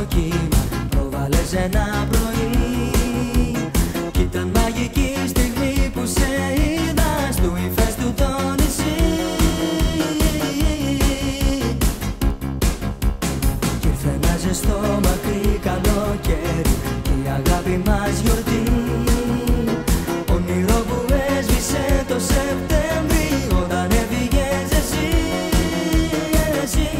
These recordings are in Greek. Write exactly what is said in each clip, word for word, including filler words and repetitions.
κύμα προβάλλες ένα πρωί. Κι ήταν μαγική στιγμή που σε είδα στου ύφεστου το νησί. Κι ήρθε ένα ζεστό μακρύ καλοκαίρι και η αγάπη μας γιορτή. Όνειρο που έσβησε το Σεπτέμβρη όταν έφυγες εσύ, εσύ.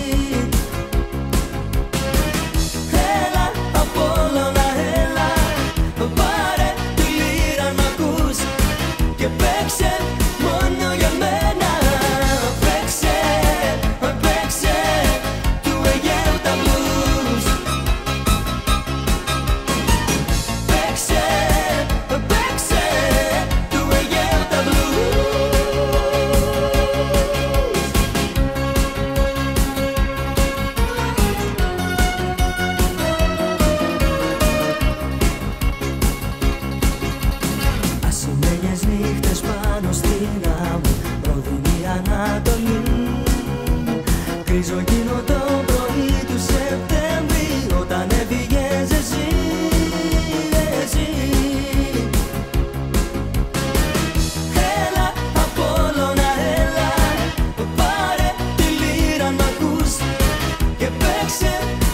Έλα Απόλλωνα, έλα, πάρε τη λύρα να ακούς και παίξε μόνο για μένα. Παίξε, παίξε του Αιγαίου τα blues. Παίξε, παίξε του Αιγαίου τα blues. Ασημένιες νύχτες πάνω στην άμμο, προδίνει Ανατολή. Κρίζω εκείνο το πρωί του Σεπτέμβρη όταν έφυγες εσύ, εσύ. Έλα Απόλλωνα, έλα, πάρε τη λύρα να ακούς και παίξε